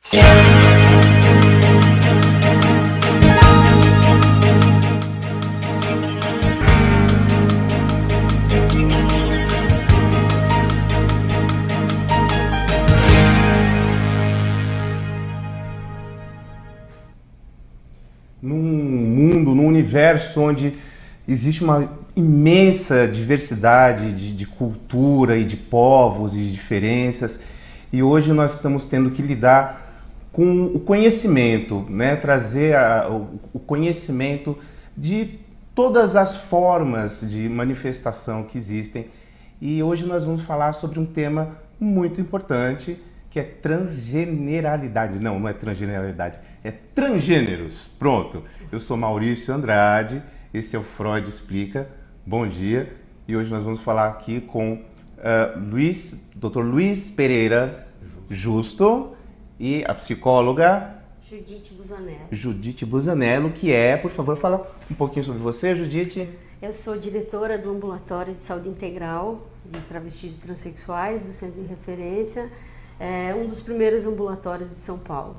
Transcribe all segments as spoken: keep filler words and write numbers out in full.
Num mundo, num universo onde existe uma imensa diversidade de, de cultura e de povos e de diferenças, e hoje nós estamos tendo que lidar com o conhecimento, né? Trazer a, o, o conhecimento de todas as formas de manifestação que existem. E hoje nós vamos falar sobre um tema muito importante, que é transgeneralidade. Não, não é transgeneralidade, é transgêneros. Pronto, eu sou Maurício Andrade, esse é o Freud Explica. Bom dia, e hoje nós vamos falar aqui com uh, Luiz, doutor Luiz Pereira Justo. Justo e a psicóloga Judite Busanello. Judite Busanello, que é, por favor, fala um pouquinho sobre você, Judite. Eu sou diretora do Ambulatório de Saúde Integral de Travestis e Transsexuais, do Centro de Referência, é um dos primeiros ambulatórios de São Paulo.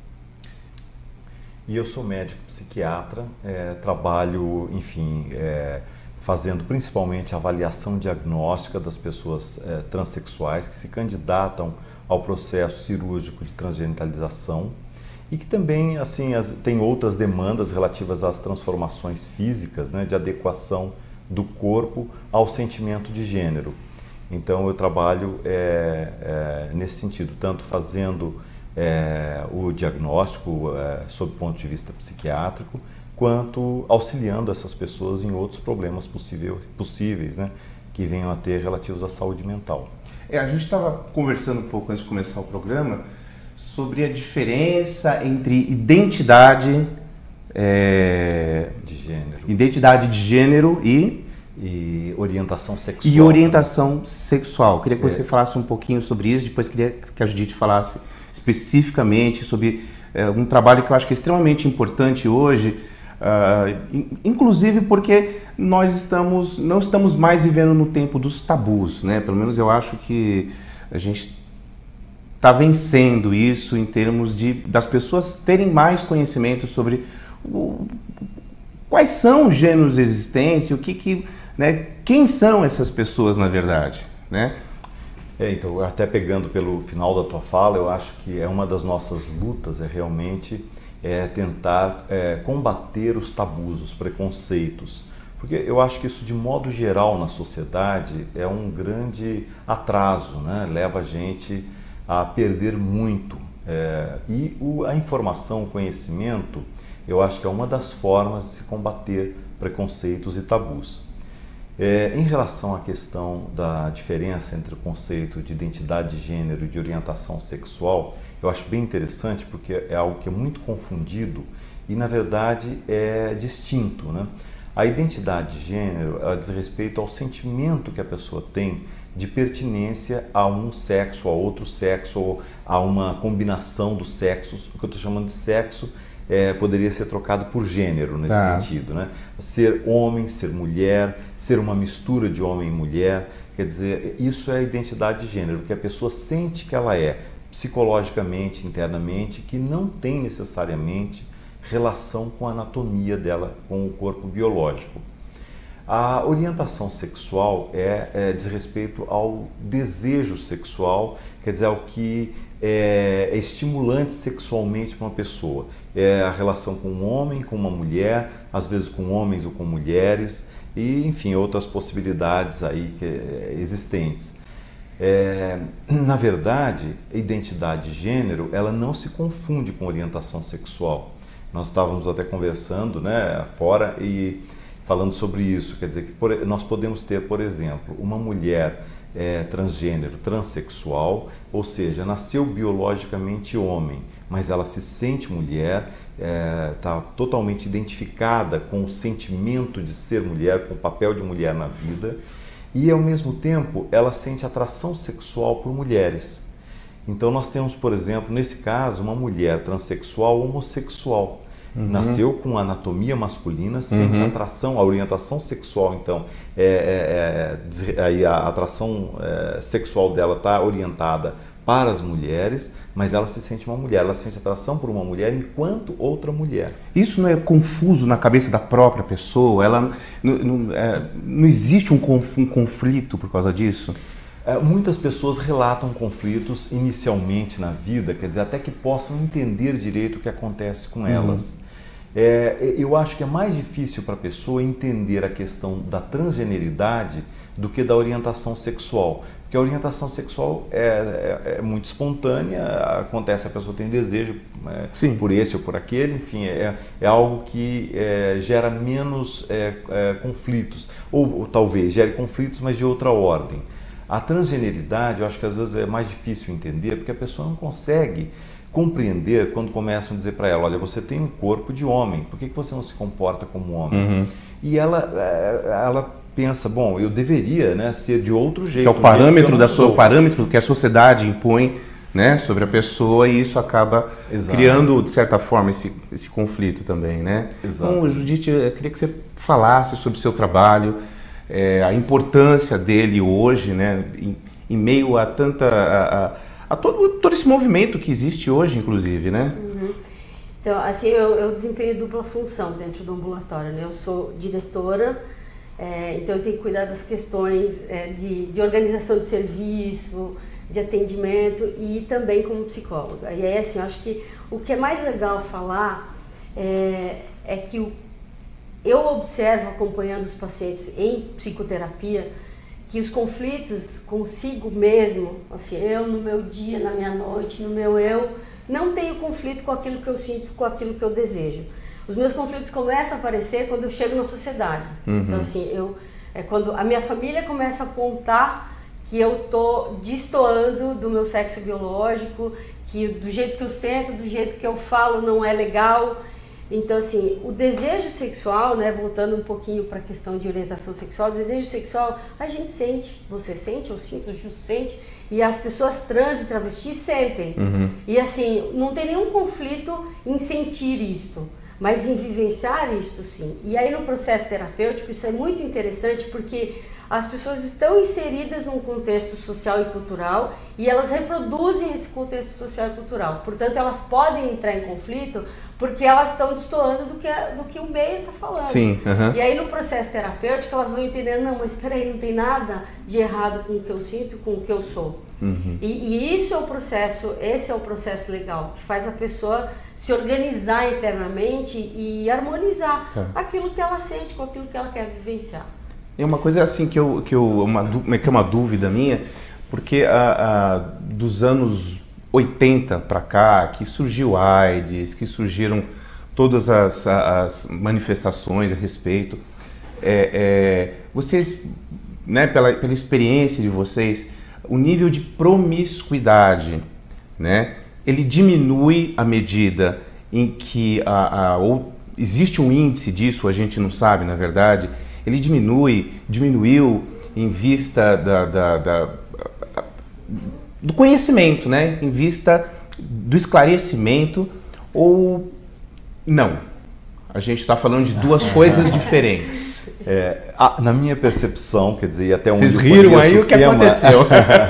E eu sou médico psiquiatra, é, trabalho, enfim, é, fazendo principalmente avaliação diagnóstica das pessoas é, transexuais que se candidatam ao processo cirúrgico de transgenitalização e que também, assim, as, tem outras demandas relativas às transformações físicas, né, de adequação do corpo ao sentimento de gênero. Então eu trabalho é, é, nesse sentido, tanto fazendo É, o diagnóstico é, sob o ponto de vista psiquiátrico, quanto auxiliando essas pessoas em outros problemas possível, possíveis, né, que venham a ter relativos à saúde mental. É, a gente estava conversando um pouco antes de começar o programa sobre a diferença entre identidade é, de gênero, identidade de gênero e e orientação sexual. E orientação sexual. Queria que é. você falasse um pouquinho sobre isso, depois queria que a Judite falasse especificamente sobre é, um trabalho que eu acho que é extremamente importante hoje, uh, inclusive porque nós estamos, não estamos mais vivendo no tempo dos tabus, né? Pelo menos eu acho que a gente está vencendo isso em termos de das pessoas terem mais conhecimento sobre o, quais são os gêneros existentes, o que que, né? Quem são essas pessoas na verdade, né? É, então, até pegando pelo final da tua fala, eu acho que é uma das nossas lutas é realmente é, tentar é, combater os tabus, os preconceitos. Porque eu acho que isso, de modo geral, na sociedade, é um grande atraso, né? Leva a gente a perder muito. É, e o, a informação, o conhecimento, eu acho que é uma das formas de se combater preconceitos e tabus. É, em relação à questão da diferença entre o conceito de identidade de gênero e de orientação sexual, eu acho bem interessante porque é algo que é muito confundido e, na verdade, é distinto, né? A identidade de gênero, ela diz respeito ao sentimento que a pessoa tem de pertinência a um sexo, a outro sexo, ou a uma combinação dos sexos, o que eu estou chamando de sexo. É, poderia ser trocado por gênero nesse tá. sentido, né? Ser homem, ser mulher, ser uma mistura de homem e mulher, quer dizer, isso é a identidade de gênero, que a pessoa sente que ela é, psicologicamente, internamente, que não tem necessariamente relação com a anatomia dela, com o corpo biológico. A orientação sexual é, é diz respeito ao desejo sexual, quer dizer, ao que é, é estimulante sexualmente para uma pessoa. É a relação com um homem, com uma mulher, às vezes com homens ou com mulheres, e enfim, outras possibilidades aí que, é, existentes. É, na verdade, a identidade de gênero, ela não se confunde com orientação sexual. Nós estávamos até conversando, né, fora e falando sobre isso, quer dizer que por, nós podemos ter, por exemplo, uma mulher é, transgênero, transexual, ou seja, nasceu biologicamente homem, mas ela se sente mulher, está é, totalmente identificada com o sentimento de ser mulher, com o papel de mulher na vida, e ao mesmo tempo ela sente atração sexual por mulheres. Então nós temos, por exemplo, nesse caso, uma mulher transexual homossexual. Uhum. Nasceu com anatomia masculina, sente uhum. atração, a orientação sexual, então, é, é, é, a atração é, sexual dela está orientada para as mulheres, mas ela se sente uma mulher, ela sente atração por uma mulher enquanto outra mulher. Isso não é confuso na cabeça da própria pessoa? Ela, não, não, é, não existe um, conf, um conflito por causa disso? É, muitas pessoas relatam conflitos inicialmente na vida, quer dizer, até que possam entender direito o que acontece com elas. Uhum. É, eu acho que é mais difícil para a pessoa entender a questão da transgeneridade do que da orientação sexual. Porque a orientação sexual é, é, é muito espontânea, acontece, a pessoa tem desejo é, por esse ou por aquele, enfim, é, é algo que é, gera menos é, é, conflitos, ou, ou talvez gere conflitos, mas de outra ordem. A transgeneridade, eu acho que às vezes é mais difícil entender, porque a pessoa não consegue compreender quando começam a dizer para ela, olha, você tem um corpo de homem, por que, que você não se comporta como homem? Uhum. E ela, ela pensa, bom, eu deveria, né, ser de outro jeito. Que é o parâmetro da sua, parâmetro que a sociedade impõe, né, sobre a pessoa, e isso acaba Exato. criando, de certa forma, esse, esse conflito também, né? Exato. Então, Judite, eu queria que você falasse sobre o seu trabalho, é, a importância dele hoje, né, em, em meio a tanta... A, a, a todo, todo esse movimento que existe hoje, inclusive, né? Uhum. Então, assim, eu, eu desempenho dupla função dentro do ambulatório, né? Eu sou diretora, é, então eu tenho que cuidar das questões é, de, de organização de serviço, de atendimento e também como psicóloga. E aí, assim, eu acho que o que é mais legal falar é, é que o, eu observo, acompanhando os pacientes em psicoterapia, que os conflitos consigo mesmo, assim, eu no meu dia, na minha noite, no meu eu, não tenho conflito com aquilo que eu sinto, com aquilo que eu desejo. Os meus conflitos começam a aparecer quando eu chego na sociedade. Uhum. Então, assim, eu, é quando a minha família começa a apontar que eu tô destoando do meu sexo biológico, que do jeito que eu sento, do jeito que eu falo não é legal. Então, assim, o desejo sexual, né, voltando um pouquinho para a questão de orientação sexual, o desejo sexual a gente sente, você sente, eu sinto, o Ju sente, e as pessoas trans e travestis sentem. Uhum. E, assim, não tem nenhum conflito em sentir isto, mas em vivenciar isto, sim. E aí, no processo terapêutico, isso é muito interessante, porque as pessoas estão inseridas num contexto social e cultural e elas reproduzem esse contexto social e cultural. Portanto, elas podem entrar em conflito porque elas estão destoando do que, do que o meio está falando. Sim, uhum. E aí, no processo terapêutico, elas vão entendendo, não, mas espera aí, não tem nada de errado com o que eu sinto e com o que eu sou. Uhum. E, e isso é o processo, esse é o processo legal, que faz a pessoa se organizar internamente e harmonizar tá. aquilo que ela sente com aquilo que ela quer vivenciar. É uma coisa assim que eu, que eu uma, que é uma dúvida minha, porque a, a, dos anos oitenta para cá, que surgiu a AIDS, que surgiram todas as, as manifestações a respeito, é, é, vocês, né, pela, pela experiência de vocês, o nível de promiscuidade, né, ele diminui à medida em que a, a, ou existe um índice disso, a gente não sabe, na verdade. Ele diminui, diminuiu em vista da, da, da, do conhecimento, né? Em vista do esclarecimento, ou não? A gente está falando de duas coisas diferentes. É, a, na minha percepção, quer dizer, até onde Vocês riram aí o que tema, aconteceu?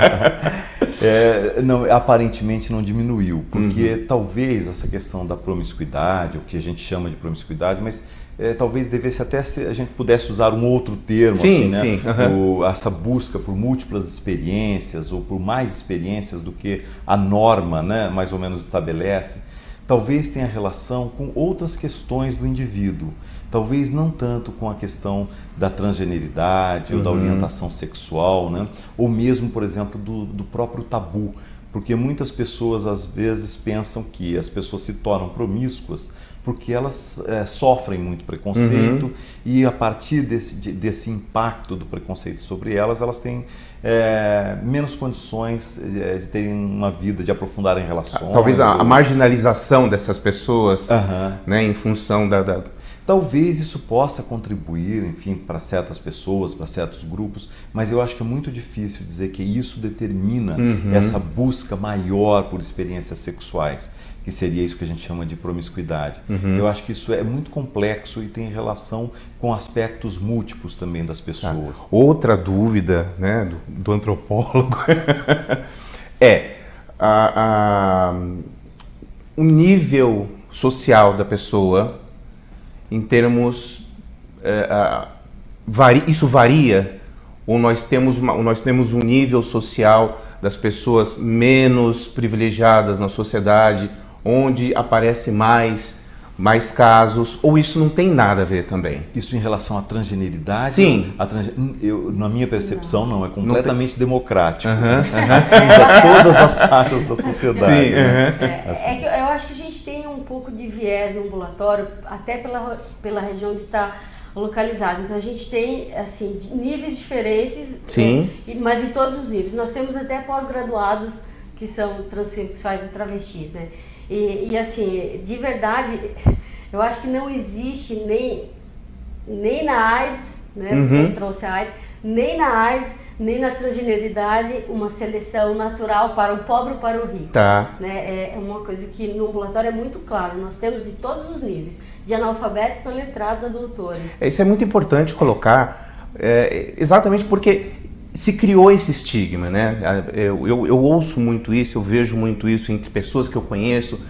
é, não, aparentemente não diminuiu, porque uhum. talvez essa questão da promiscuidade, o que a gente chama de promiscuidade, mas É, talvez devesse até ser, a gente pudesse usar um outro termo, sim, assim, né? Sim, uhum. o, essa busca por múltiplas experiências ou por mais experiências do que a norma, né, mais ou menos estabelece, talvez tenha relação com outras questões do indivíduo. Talvez não tanto com a questão da transgeneridade uhum. ou da orientação sexual, né? Ou mesmo, por exemplo, do, do próprio tabu. Porque muitas pessoas às vezes pensam que as pessoas se tornam promíscuas porque elas é, sofrem muito preconceito uhum. e a partir desse, de, desse impacto do preconceito sobre elas, elas têm é, menos condições de, de terem uma vida, de aprofundarem relações. Talvez a, ou... a marginalização dessas pessoas, uhum. né, em função da... da... Talvez isso possa contribuir, enfim, para certas pessoas, para certos grupos, mas eu acho que é muito difícil dizer que isso determina uhum. essa busca maior por experiências sexuais, que seria isso que a gente chama de promiscuidade. Uhum. Eu acho que isso é muito complexo e tem relação com aspectos múltiplos também das pessoas. Ah, outra dúvida, né, do, do antropólogo é... a, a, o nível social da pessoa, em termos... É, a, vari, isso varia? Ou nós temos, uma, nós temos um nível social das pessoas menos privilegiadas na sociedade, onde aparece mais, mais casos, ou isso não tem nada a ver também? Isso em relação à transgeneridade? Sim. A transge... eu, na minha percepção, não, não é completamente tem... democrático. Uhum, uhum. Atinge a todas as faixas da sociedade. Sim, né? uhum. é, assim. é que eu acho que a gente tem um pouco de viés no ambulatório, até pela, pela região que está localizado. Então a gente tem assim níveis diferentes, sim, é, mas em todos os níveis. Nós temos até pós-graduados que são transexuais e travestis, né? E, e assim, de verdade, eu acho que não existe nem, nem na AIDS, né? Você uhum. trouxe a AIDS, nem na AIDS, nem na transgeneridade, uma seleção natural para o pobre ou para o rico. Tá. Né? É uma coisa que no ambulatório é muito claro, nós temos de todos os níveis, de analfabetos a letrados a doutores. Isso é muito importante colocar, é, exatamente porque se criou esse estigma, né? Eu, eu, eu ouço muito isso, eu vejo muito isso entre pessoas que eu conheço,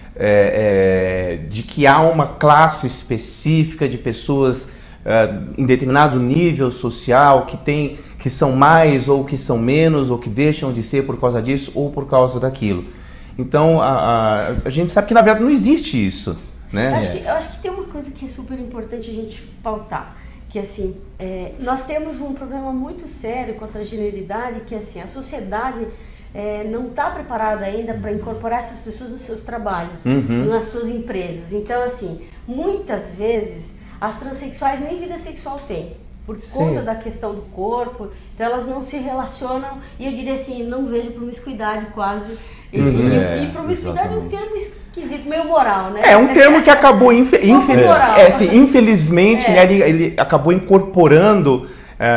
é, é, de que há uma classe específica de pessoas é, em determinado nível social que tem, que são mais ou que são menos ou que deixam de ser por causa disso ou por causa daquilo. Então a, a, a gente sabe que na verdade não existe isso, né? Eu acho que, eu acho que tem uma coisa que é super importante a gente pautar. Que assim, é, nós temos um problema muito sério com a transgeneridade, que assim, a sociedade é, não está preparada ainda para incorporar essas pessoas nos seus trabalhos, uhum. nas suas empresas. Então assim, muitas vezes as transexuais nem vida sexual têm, por Sim. conta da questão do corpo, então elas não se relacionam, e eu diria assim, não vejo promiscuidade quase. Isso, Uhum. e, É, e promiscuidade é um exatamente. termo esquisito, meio moral, né? É um termo que acabou, infe, infe, moral. é, assim, infelizmente, É. né, ele, ele acabou incorporando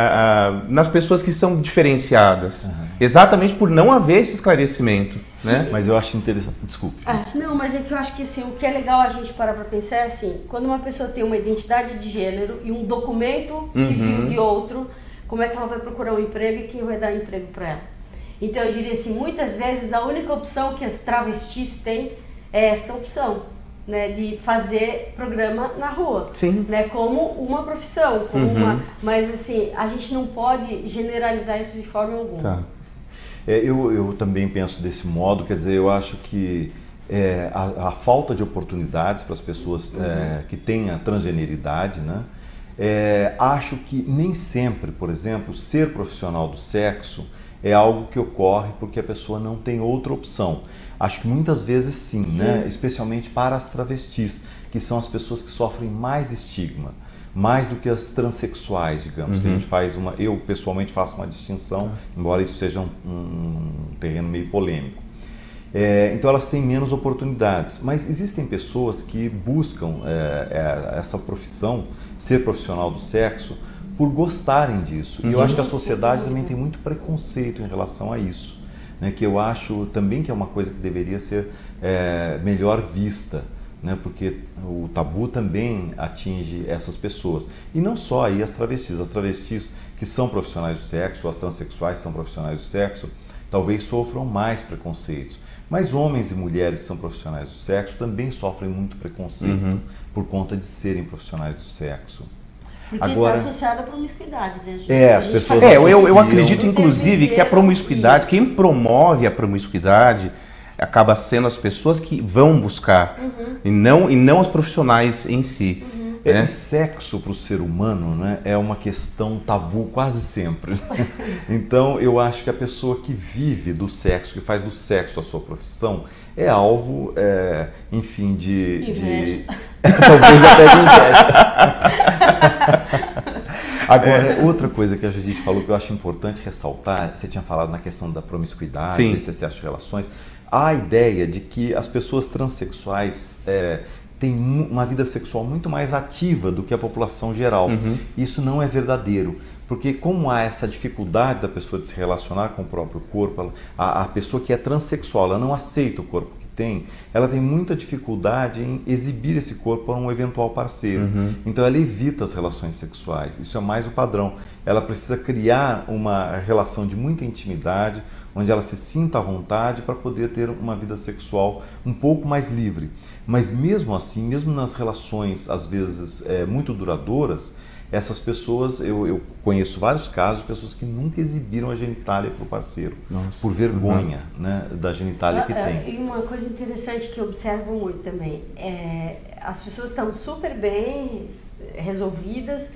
uh, uh, nas pessoas que são diferenciadas, uhum. exatamente por não haver esse esclarecimento, né? Mas eu acho interessante, desculpe. Ah, não, mas é que eu acho que assim, o que é legal a gente parar para pensar é assim, quando uma pessoa tem uma identidade de gênero e um documento civil uhum. de outro, como é que ela vai procurar um emprego e quem vai dar emprego para ela? Então eu diria assim, muitas vezes a única opção que as travestis têm é esta opção, né, de fazer programa na rua, Sim. né, como uma profissão, como uhum. uma, mas assim, a gente não pode generalizar isso de forma alguma. Tá. É, eu, eu também penso desse modo, quer dizer, eu acho que é, a, a falta de oportunidades para as pessoas uhum. é, que têm a transgeneridade, né, é, acho que nem sempre, por exemplo, ser profissional do sexo é algo que ocorre porque a pessoa não tem outra opção. Acho que muitas vezes sim, sim. né? Especialmente para as travestis, que são as pessoas que sofrem mais estigma, mais do que as transexuais, digamos, uhum. que a gente faz uma, eu pessoalmente faço uma distinção, uhum. embora isso seja um, um terreno meio polêmico. É, então elas têm menos oportunidades, mas existem pessoas que buscam é, é, essa profissão, ser profissional do sexo, por gostarem disso. Uhum. E eu acho que a sociedade também tem muito preconceito em relação a isso, né? Que eu acho também que é uma coisa que deveria ser é, melhor vista, né? Porque o tabu também atinge essas pessoas. E não só aí as travestis. As travestis que são profissionais do sexo, as transexuais que são profissionais do sexo, talvez sofram mais preconceitos. Mas homens e mulheres que são profissionais do sexo também sofrem muito preconceito uhum. por conta de serem profissionais do sexo. Porque Agora, está associada à promiscuidade, né, gente? É, as pessoas é, eu, eu associam... acredito, inclusive, que a promiscuidade, Isso. quem promove a promiscuidade, acaba sendo as pessoas que vão buscar, uhum. e, não, e não os profissionais em si. Uhum. Né? E sexo para o ser humano, né, é uma questão tabu quase sempre. Então, eu acho que a pessoa que vive do sexo, que faz do sexo a sua profissão, é alvo, é, enfim, de... de... Talvez até de inveja. Agora, outra coisa que a Judite falou que eu acho importante ressaltar, você tinha falado na questão da promiscuidade, Sim. desse excesso de relações, há a ideia de que as pessoas transexuais é, têm uma vida sexual muito mais ativa do que a população geral. Uhum. Isso não é verdadeiro. Porque como há essa dificuldade da pessoa de se relacionar com o próprio corpo, ela, a, a pessoa que é transexual, ela não aceita o corpo que tem, ela tem muita dificuldade em exibir esse corpo para um eventual parceiro. Uhum. Então ela evita as relações sexuais. Isso é mais o padrão. Ela precisa criar uma relação de muita intimidade, onde ela se sinta à vontade para poder ter uma vida sexual um pouco mais livre. Mas mesmo assim, mesmo nas relações, às vezes, é, muito duradouras, essas pessoas, eu, eu conheço vários casos de pessoas que nunca exibiram a genitália para o parceiro, Nossa. por vergonha uhum. né, da genitália que tem. E uma coisa interessante que eu observo muito também, é, as pessoas estão super bem resolvidas,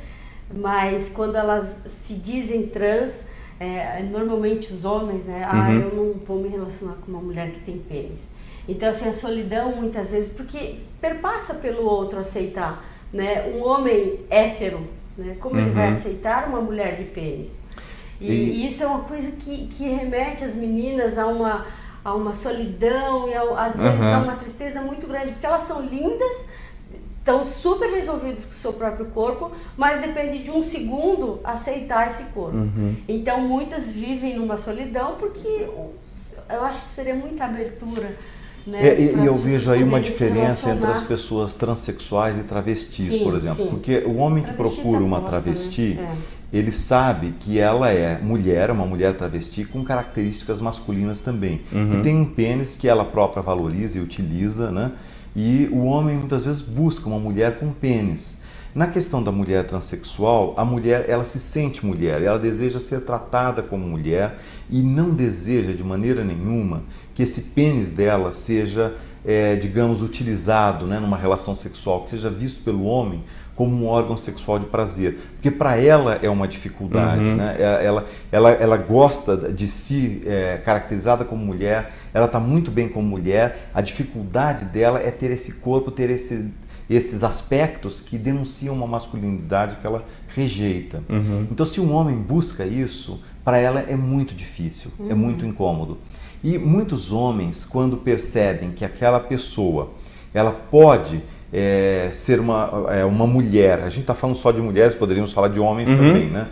mas quando elas se dizem trans, é, normalmente os homens, né, uhum. ah, eu não vou me relacionar com uma mulher que tem pênis. Então, assim, a solidão muitas vezes, porque perpassa pelo outro aceitar, né, um homem hétero, né, como uhum. ele vai aceitar uma mulher de pênis? E, e... e isso é uma coisa que, que remete as meninas a uma, a uma solidão e a, às vezes uhum. a uma tristeza muito grande, porque elas são lindas, estão super resolvidas com o seu próprio corpo, mas depende de um segundo aceitar esse corpo. Uhum. Então muitas vivem numa solidão porque eu acho que seria muita abertura. Né, é, e eu vejo aí uma diferença entre as pessoas transexuais e travestis, sim, por exemplo. Sim. Porque o homem que travesti procura uma travesti, né? é. ele sabe que ela é mulher, uma mulher travesti com características masculinas também. Uhum. Que tem um pênis que ela própria valoriza e utiliza, né? E o homem muitas vezes busca uma mulher com pênis. Na questão da mulher transexual, a mulher ela se sente mulher, ela deseja ser tratada como mulher e não deseja de maneira nenhuma que esse pênis dela seja, é, digamos, utilizado, né, numa relação sexual, que seja visto pelo homem como um órgão sexual de prazer, porque para ela é uma dificuldade, uhum. né? ela, ela, ela gosta de se é, caracterizada como mulher, ela está muito bem como mulher, a dificuldade dela é ter esse corpo, ter esse esses aspectos que denunciam uma masculinidade que ela rejeita. Uhum. Então, se um homem busca isso, para ela é muito difícil, uhum. é muito incômodo. E muitos homens, quando percebem que aquela pessoa, ela pode é, ser uma, é, uma mulher, a gente está falando só de mulheres, poderíamos falar de homens uhum. também, né?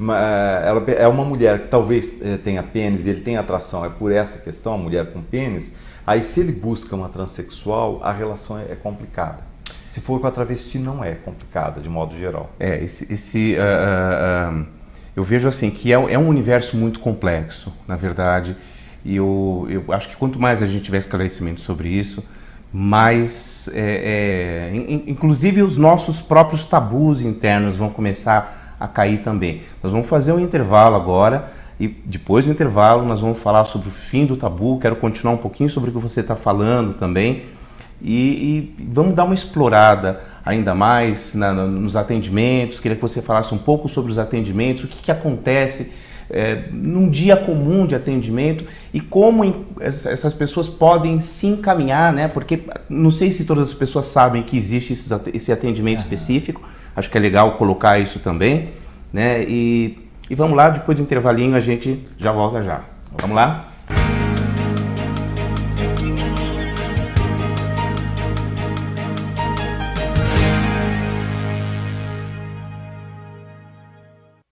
Ela é uma mulher que talvez tenha pênis e ele tem atração, é por essa questão, a mulher com pênis, aí se ele busca uma transexual, a relação é complicada. Se for com a travesti, não é complicada, de modo geral. É, esse, esse, uh, uh, eu vejo assim, que é, é um universo muito complexo, na verdade, e eu, eu acho que quanto mais a gente tiver esclarecimento sobre isso, mais, é, é, in, inclusive os nossos próprios tabus internos vão começar a cair também. Nós vamos fazer um intervalo agora, e depois do intervalo nós vamos falar sobre o fim do tabu, quero continuar um pouquinho sobre o que você está falando também, E, e vamos dar uma explorada ainda mais na, na, nos atendimentos. Queria que você falasse um pouco sobre os atendimentos, o que, que acontece é, num dia comum de atendimento e como em, essas pessoas podem se encaminhar, né? Porque não sei se todas as pessoas sabem que existe esse, esse atendimento uhum. específico, acho que é legal colocar isso também, né? E, e vamos lá, depois do intervalinho a gente já volta já. Vamos lá?